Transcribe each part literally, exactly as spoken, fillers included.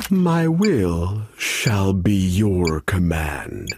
My will shall be your command.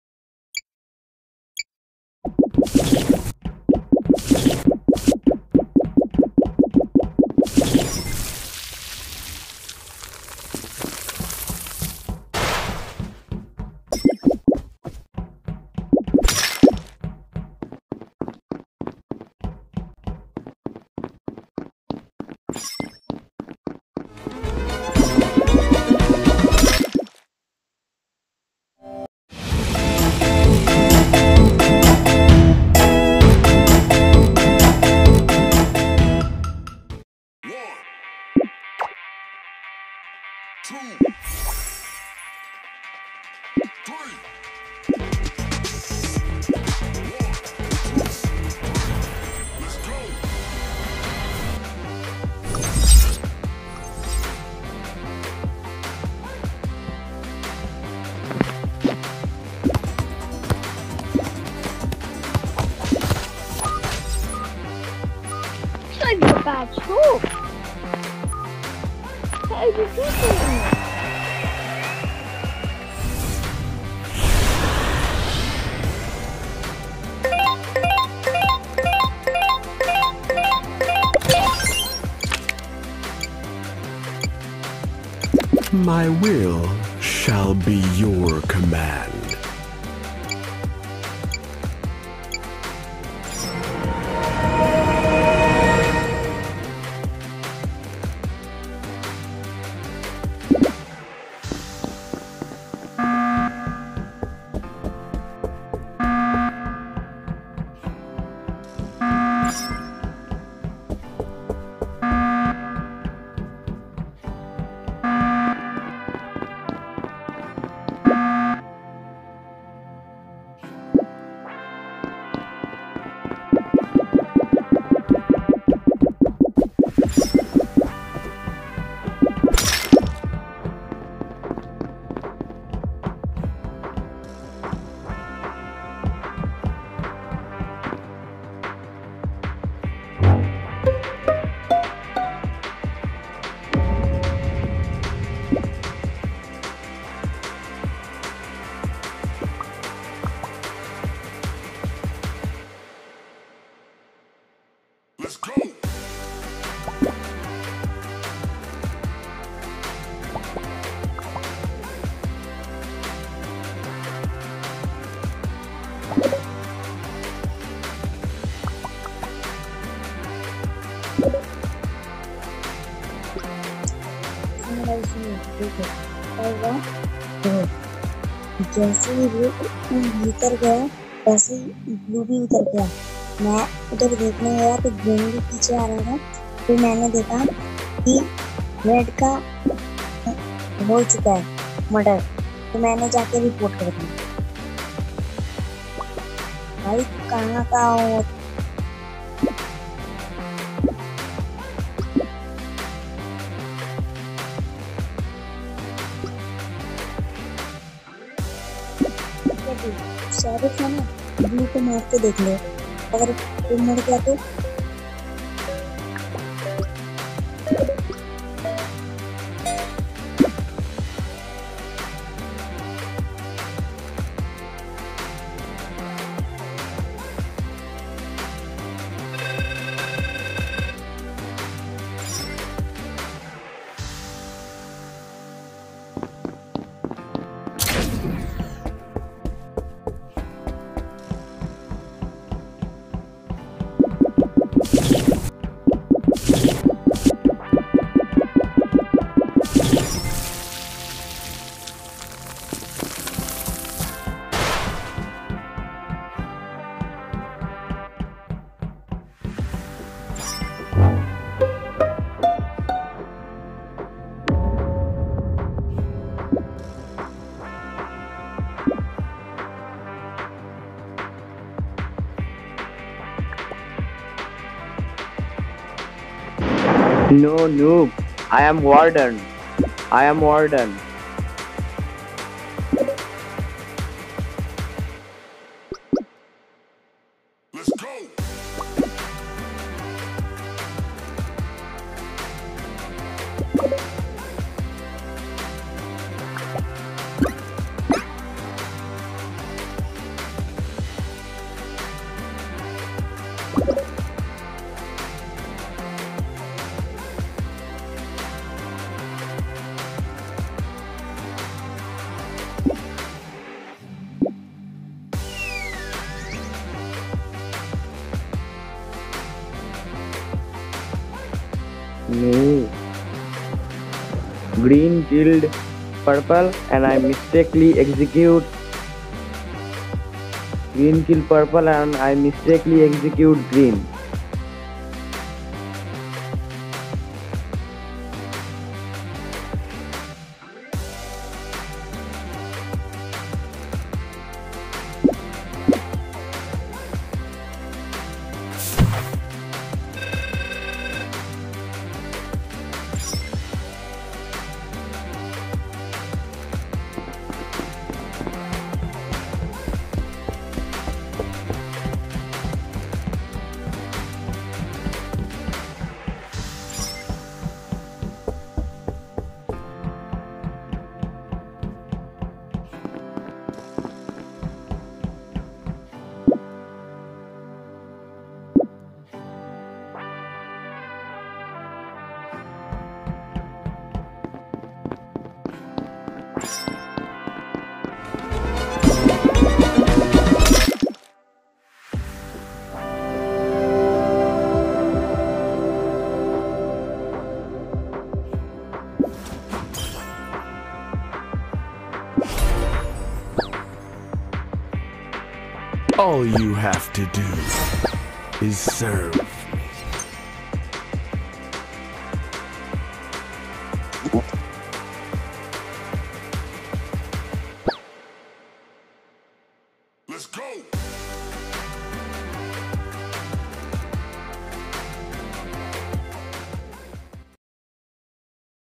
Bad stroke. What are you doing? My will shall be your command. Let's go! जैसे ही वो भीतर गया वैसे ही blue भी उतर गया। मैं उधर देखने गया तो ग्रीन भी पीछे आ रहा था। फिर मैंने देखा कि रेड का हो चुका है मर्डर, तो मैंने जाके रिपोर्ट कर दी। भाई कहाँ का हो? शेरिफ है ना, ब्लू को मार के देख लो, अगर वो मर गया तो No, noob. I am warden. I am warden. Let's go! No. Green killed purple and I mistakenly execute. Green killed purple and I mistakenly execute green. All you have to do is serve. Let's go!